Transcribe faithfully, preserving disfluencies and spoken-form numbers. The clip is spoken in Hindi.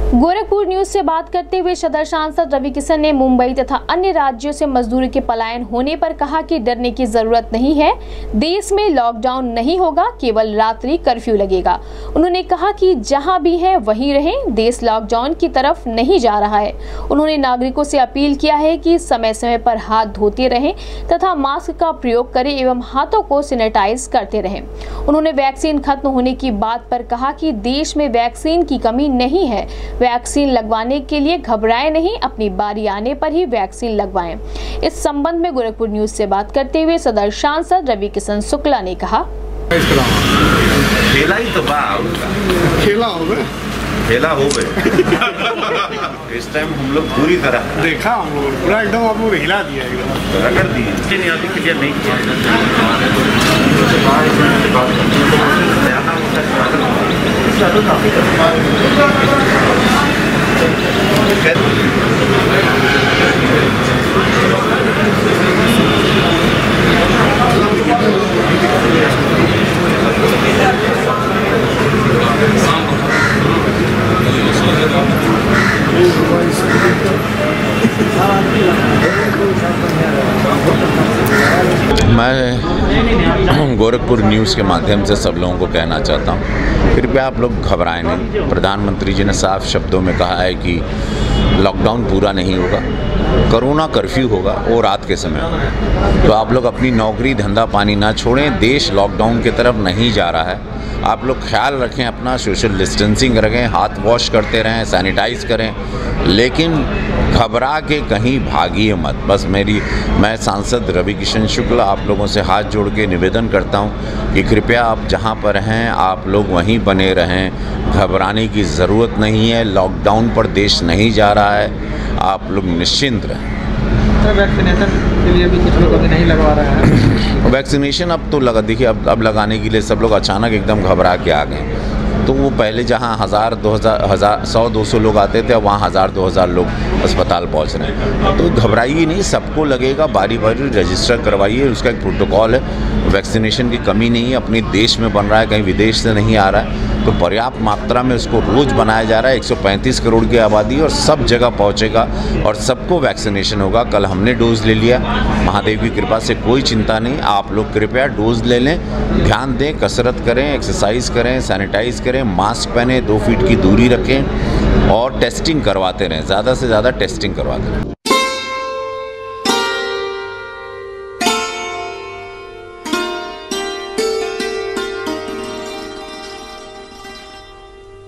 गोरखपुर न्यूज से बात करते हुए सदर सांसद रवि किशन ने मुंबई तथा अन्य राज्यों से मजदूरों के पलायन होने पर कहा कि डरने की जरूरत नहीं है। देश में लॉकडाउन नहीं होगा, केवल रात्रि कर्फ्यू लगेगा। उन्होंने कहा कि जहां भी है वहीं रहें, देश लॉकडाउन की तरफ नहीं जा रहा है। उन्होंने नागरिकों से अपील किया है कि समय समय पर हाथ धोते रहें तथा मास्क का प्रयोग करें एवं हाथों को सैनिटाइज करते रहें। उन्होंने वैक्सीन खत्म होने की बात पर कहा कि देश में वैक्सीन की कमी नहीं है। वैक्सीन लगवाने के लिए घबराएं नहीं, अपनी बारी आने पर ही वैक्सीन लगवाएं। इस संबंध में गोरखपुर न्यूज से बात करते हुए सदर सांसद रवि किशन शुक्ला ने कहा, खेला ही तो खेला हो गए खेला हो गए इस टाइम हम लोग पूरी तरह देखा, हम लोग पूरा एकदम आप लोग हिला दिया, एकदम रगड़ दिए। नहीं अभी क्लियर नहीं मैं गोरखपुर न्यूज़ के माध्यम से सब लोगों को कहना चाहता हूँ, कृपया आप लोग घबराएं नहीं। प्रधानमंत्री जी ने साफ शब्दों में कहा है कि लॉकडाउन पूरा नहीं होगा, कोरोना कर्फ्यू होगा, वो रात के समय होगा। तो आप लोग अपनी नौकरी धंधा पानी ना छोड़ें, देश लॉकडाउन की तरफ नहीं जा रहा है। आप लोग ख्याल रखें अपना, सोशल डिस्टेंसिंग रखें, हाथ वॉश करते रहें, सैनिटाइज करें, लेकिन घबरा के कहीं भागिए मत। बस मेरी मैं सांसद रवि किशन शुक्ला आप लोगों से हाथ जोड़ के निवेदन करता हूं कि कृपया आप जहां पर हैं आप लोग वहीं बने रहें। घबराने की ज़रूरत नहीं है, लॉकडाउन पर देश नहीं जा रहा है, आप लोग निश्चिंत रहें। वैक्सीनेशन के लिए भी कुछ लोग अभी नहीं लगवा रहे हैं। वैक्सीनेशन अब तो लगा, देखिए अब अब लगाने के लिए सब लोग अचानक एकदम घबरा के आ गए। तो वो पहले जहाँ हज़ार दो हज़ार हज़ार सौ दो सौ लोग आते थे, अब वहाँ हज़ार दो हज़ार लोग अस्पताल पहुँच रहे हैं। तो घबराइए नहीं, सबको लगेगा, बारी बारी रजिस्टर करवाइए, उसका एक प्रोटोकॉल है। वैक्सीनेशन की कमी नहीं है, अपने देश में बन रहा है, कहीं विदेश से नहीं आ रहा है। तो पर्याप्त मात्रा में उसको रोज़ बनाया जा रहा है। एक सौ पैंतीस करोड़ की आबादी और सब जगह पहुँचेगा और सबको वैक्सीनेशन होगा। कल हमने डोज़ ले लिया, महादेव की कृपा से कोई चिंता नहीं। आप लोग कृपया डोज़ ले लें, ध्यान दें, कसरत करें, एक्सरसाइज करें, सैनिटाइज करें, मास्क पहने, दो फीट की दूरी रखें और टेस्टिंग करवाते रहें, ज़्यादा से ज़्यादा टेस्टिंग करवाते रहें।